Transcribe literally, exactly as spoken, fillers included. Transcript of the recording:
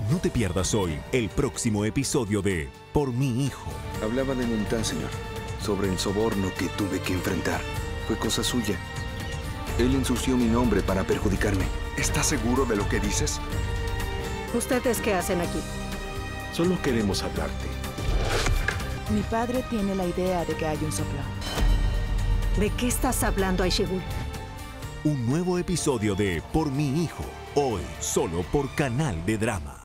No te pierdas hoy el próximo episodio de Por mi hijo. Hablaba de Muntán, señor, sobre el soborno que tuve que enfrentar. Fue cosa suya. Él ensució mi nombre para perjudicarme. ¿Estás seguro de lo que dices? ¿Ustedes qué hacen aquí? Solo queremos hablarte. Mi padre tiene la idea de que hay un soplo. ¿De qué estás hablando, Aishigul? Un nuevo episodio de Por mi hijo. Hoy, solo por Canal de Drama.